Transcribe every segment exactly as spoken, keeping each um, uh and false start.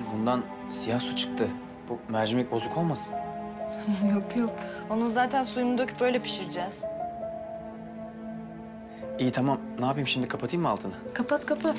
bundan siyah su çıktı. Bu mercimek bozuk olmasın? Yok yok. Onun zaten suyunu döküp öyle pişireceğiz. İyi tamam. Ne yapayım şimdi? Kapatayım mı altını? Kapat kapat.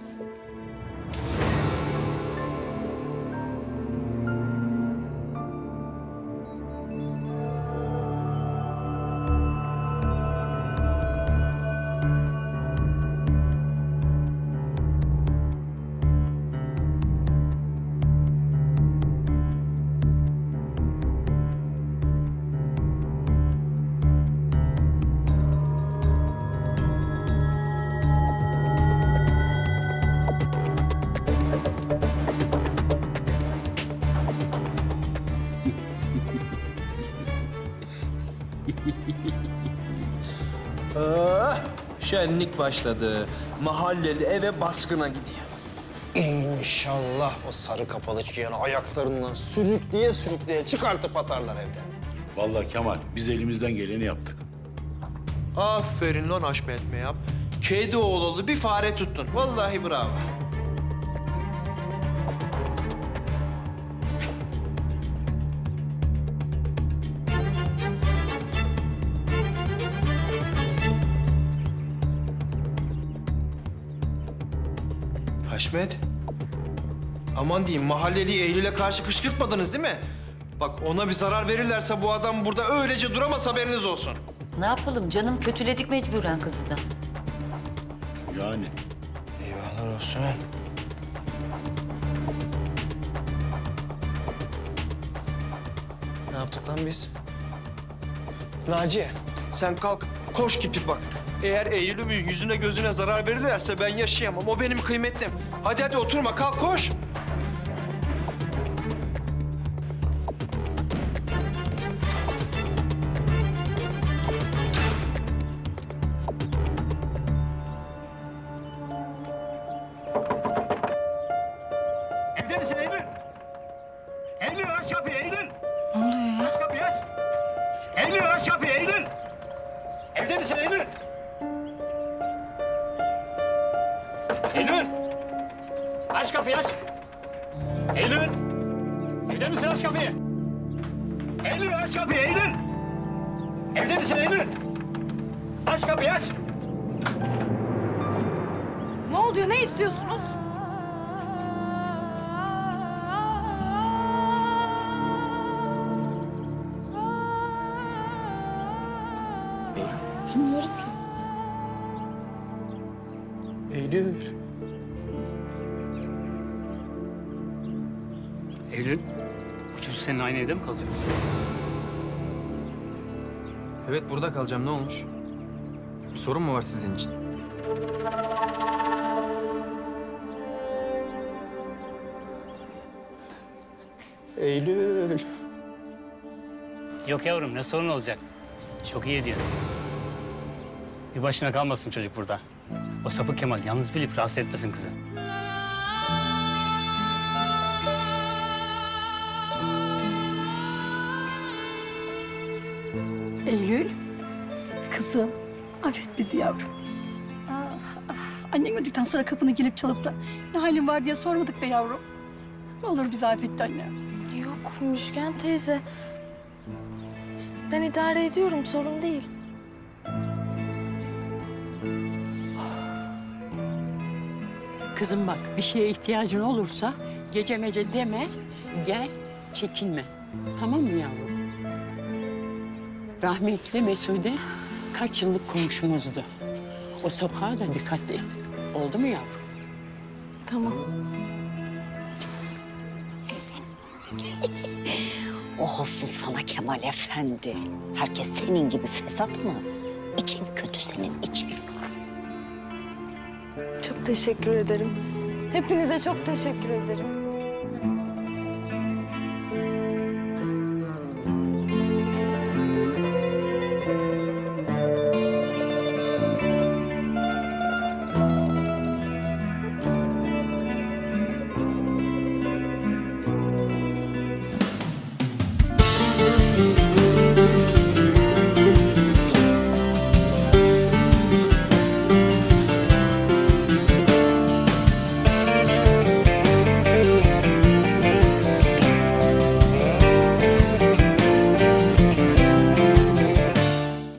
Ah, şenlik başladı. Mahalleli eve baskına gidiyor. İnşallah o sarı kapalı çıkayanı ayaklarından sürükleye sürükleye çıkartıp atarlar evden. Vallahi Kemal, biz elimizden geleni yaptık. Aferin lan Haşmet Meyap. Kedi oğlu bir fare tuttun. Vallahi bravo. Haşmet, aman diyeyim mahalleliyi Eylül'e karşı kışkırtmadınız değil mi? Bak ona bir zarar verirlerse bu adam burada öylece duramaz, haberiniz olsun. Ne yapalım canım, kötüledik mecburen kızı da. Yani. Eyvallah olsun. Ne yaptık lan biz? Naciye, sen kalk, koş git bir bak. Eğer Eylül'ümün yüzüne gözüne zarar verirlerse ben yaşayamam. O benim kıymetlim. Hadi hadi oturma, kalk koş. Evde misin Eylül? Eylül aç kapıyı Eylül. Ne oluyor ya? Aç kapıyı aç. Eylül aç kapıyı Eylül. Evde misin Eylül? Eylül. Aç kapıyı aç. Eylül. Evde misin aç kapıyı? Eylül aç kapıyı Eylül. Evde misin Eylül? Aç kapıyı aç. Ne oluyor? Ne istiyorsunuz? Bilmiyorum ki. Eylül. Eylül, bu çocuk senin aynı evde mi kalacak? Evet burada kalacağım. Ne olmuş? Bir sorun mu var sizin için? Eylül. Yok yavrum, ne sorun olacak? Çok iyi diyor. Bir başına kalmasın çocuk burada. O sapık Kemal yalnız bilip rahatsız etmesin kızı. Eylül, kızım, affet bizi yavrum. Ah, ah. Annen öldükten sonra kapını gelip çalıp da ne halin var diye sormadık be yavrum. Ne olur bizi affet anne. Yok Müjgan teyze. Ben idare ediyorum, sorun değil. Kızım bak, bir şeye ihtiyacın olursa gece mece deme, gel, çekinme. Tamam mı yavrum? Rahmetli Mesude kaç yıllık komşumuzdu. O sapığa da dikkatli et. Oldu mu yavrum? Tamam. Oh olsun sana Kemal Efendi. Herkes senin gibi fesat mı? İçin kötü senin, için. Çok teşekkür ederim. Hepinize çok teşekkür ederim.